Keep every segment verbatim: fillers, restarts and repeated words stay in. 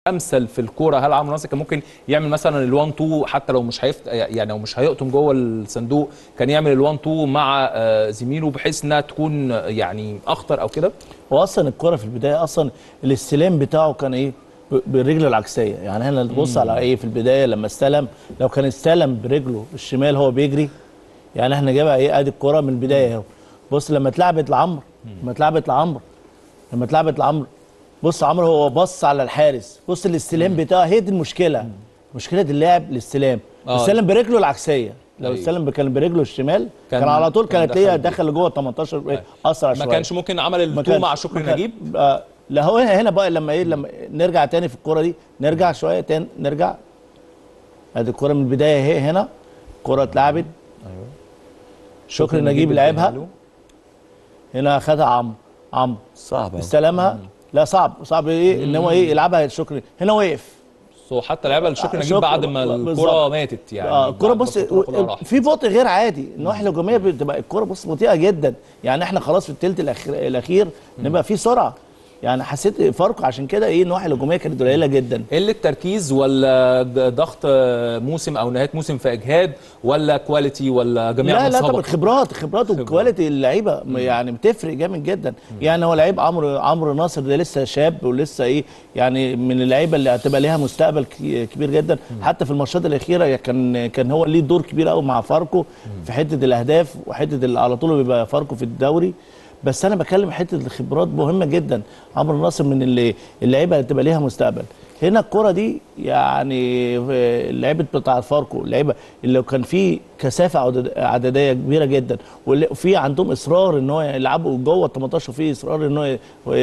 امثل في الكوره؟ هل عمرو ناصر كان ممكن يعمل مثلا الوان تو حتى لو مش هيفت يعني لو مش هيقطم جوه الصندوق، كان يعمل الوان تو مع زميله بحيث انها تكون يعني اخطر او كده؟ هو اصلا الكوره في البدايه اصلا الاستلام بتاعه كان ايه؟ بالرجل العكسيه. يعني احنا نبص على ايه في البدايه لما استلم، لو كان استلم برجله الشمال هو بيجري، يعني احنا جايبها ايه؟ ادي الكوره من البدايه اهو. بص لما اتلعبت لعمرو، لما اتلعبت لعمرو لما اتلعبت لعمرو بص عمرو هو بص على الحارس، بص الاستلام بتاعه. هي دي المشكله، مم. مشكله اللاعب الاستلام. آه. استلم برجله العكسيه، لو استلم كان برجله الشمال كان, كان على طول كانت هتلاقيها داخل لجوه ال تمنتاشر. أيوه. اسرع شويه. ما كانش ممكن عمل التو مع شكري نجيب. آه لا هو هنا بقى لما ايه لما نرجع تاني في الكوره دي، نرجع شويه تاني نرجع. ادي الكوره من البدايه اهي، هنا الكوره اتلعبت. ايوه شكري نجيب لعبها هنا، اخدها عمرو عمرو صعب استلمها. لا صعب صعب ايه ان هو ايه يلعبها شكري هنا وقف. سو حتى لعبها لشكري نجيب بعد ما الكوره ماتت يعني. اه الكوره بص في بطء غير عادي، النواحي الهجوميه بتبقى الكوره بص بطيئه جدا. يعني احنا خلاص في الثلث الاخير الاخير نبقى في سرعه. يعني حسيت فاركو عشان كده ايه النواحي الهجوميه كانت قليله جدا. قله التركيز ولا ضغط موسم او نهايه موسم في اجهاد ولا كواليتي ولا جميع لا لا طبعا خبرات خبرات وكواليتي اللعيبه يعني بتفرق جامد جدا. مم. يعني هو لعيب عمرو عمرو ناصر ده لسه شاب ولسه ايه يعني من اللعيبه اللي هتبقى ليها مستقبل كبير جدا. مم. حتى في الماتشات الاخيره كان كان هو ليه دور كبير قوي مع فاركو. مم. في حته الاهداف وحته اللي على طول بيبقى فاركو في الدوري. بس انا بكلم حته الخبرات مهمه جدا. عمرو ناصر من اللي اللعيبه اللي تبقى ليها مستقبل. هنا الكره دي يعني اللعيبه بتاع فاركو اللعيبه اللي كان في كثافه عدديه كبيره جدا وفي عندهم اصرار ان هو يلعبوا جوه ال تمنتاشر، وفي اصرار ان هو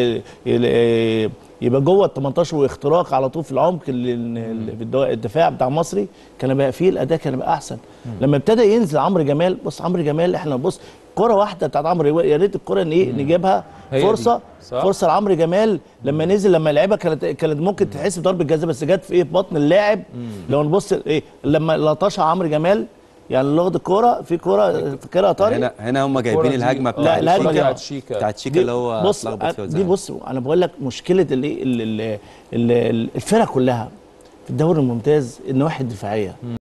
يبقى جوه ال تمنتاشر واختراق على طول في العمق اللي في الدفاع بتاع المصري. كان بقى فيه الاداء كان بقى احسن. لما ابتدى ينزل عمرو جمال، بص عمرو جمال احنا بص كرة واحده بتاعت عمرو، يا ريت الكرة ايه نجيبها فرصه فرصه لعمرو جمال لما نزل، لما لعبها كانت كانت ممكن تحس بضربه جزاء بس جت في ايه في بطن اللاعب. لو نبص ايه لما لطشها عمرو جمال يعني اللي واخد الكوره في كوره فاكرها طارق. هنا هنا هم جايبين الهجمه بتاعت الهجمه بتاعت شيكا بتاعت شيكا اللي هو بص دي. بص انا بقول لك مشكله اللي الفرق كلها في الدوري الممتاز النواحي الدفاعيه.